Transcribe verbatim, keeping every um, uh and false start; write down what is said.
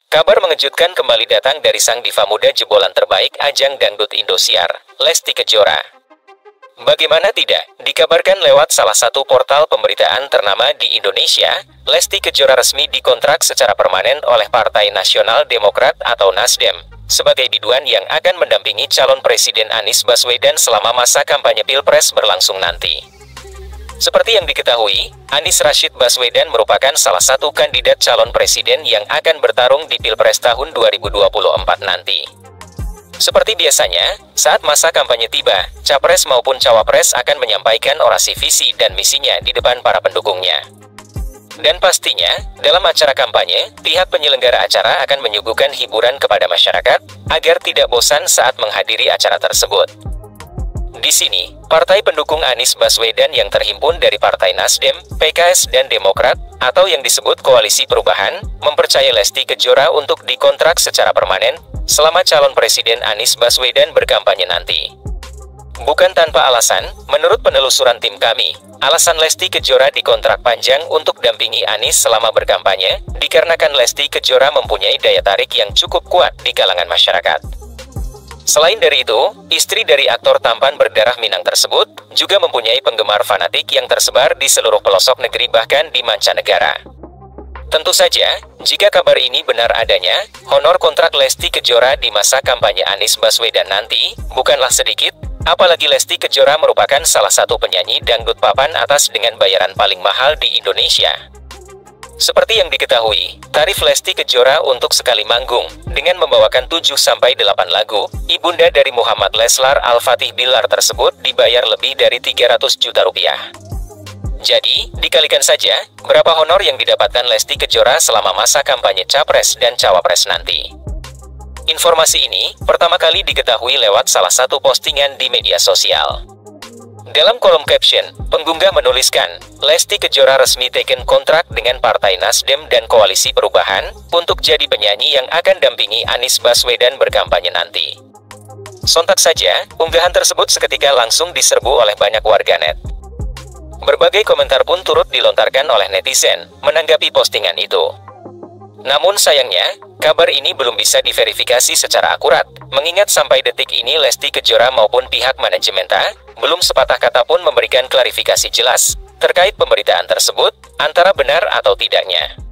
Kabar mengejutkan kembali datang dari sang diva muda jebolan terbaik ajang dangdut Indosiar, Lesti Kejora. Bagaimana tidak, dikabarkan lewat salah satu portal pemberitaan ternama di Indonesia, Lesti Kejora resmi dikontrak secara permanen oleh Partai Nasional Demokrat atau Nasdem, sebagai biduan yang akan mendampingi calon Presiden Anies Baswedan selama masa kampanye Pilpres berlangsung nanti. Seperti yang diketahui, Anies Rashid Baswedan merupakan salah satu kandidat calon presiden yang akan bertarung di Pilpres tahun dua ribu dua puluh empat nanti. Seperti biasanya, saat masa kampanye tiba, capres maupun cawapres akan menyampaikan orasi visi dan misinya di depan para pendukungnya. Dan pastinya, dalam acara kampanye, pihak penyelenggara acara akan menyuguhkan hiburan kepada masyarakat, agar tidak bosan saat menghadiri acara tersebut. Di sini, partai pendukung Anies Baswedan yang terhimpun dari Partai Nasdem, P K S dan Demokrat, atau yang disebut Koalisi Perubahan, mempercayai Lesti Kejora untuk dikontrak secara permanen, selama calon Presiden Anies Baswedan berkampanye nanti. Bukan tanpa alasan, menurut penelusuran tim kami, alasan Lesti Kejora dikontrak panjang untuk dampingi Anies selama berkampanye, dikarenakan Lesti Kejora mempunyai daya tarik yang cukup kuat di kalangan masyarakat. Selain dari itu, istri dari aktor tampan berdarah Minang tersebut juga mempunyai penggemar fanatik yang tersebar di seluruh pelosok negeri bahkan di mancanegara. Tentu saja, jika kabar ini benar adanya, honor kontrak Lesti Kejora di masa kampanye Anies Baswedan nanti bukanlah sedikit, apalagi Lesti Kejora merupakan salah satu penyanyi dangdut papan atas dengan bayaran paling mahal di Indonesia. Seperti yang diketahui, tarif Lesti Kejora untuk sekali manggung, dengan membawakan tujuh sampai delapan lagu, ibunda dari Muhammad Leslar Al-Fatih Bilar tersebut dibayar lebih dari tiga ratus juta rupiah. Jadi, dikalikan saja, berapa honor yang didapatkan Lesti Kejora selama masa kampanye Capres dan Cawapres nanti. Informasi ini, pertama kali diketahui lewat salah satu postingan di media sosial. Dalam kolom caption, pengunggah menuliskan, Lesti Kejora resmi taken kontrak dengan Partai Nasdem dan Koalisi Perubahan untuk jadi penyanyi yang akan dampingi Anies Baswedan berkampanye nanti. Sontak saja, unggahan tersebut seketika langsung diserbu oleh banyak warganet. Berbagai komentar pun turut dilontarkan oleh netizen menanggapi postingan itu. Namun sayangnya, kabar ini belum bisa diverifikasi secara akurat, mengingat sampai detik ini Lesti Kejora maupun pihak manajemen T A belum sepatah kata pun memberikan klarifikasi jelas terkait pemberitaan tersebut, antara benar atau tidaknya.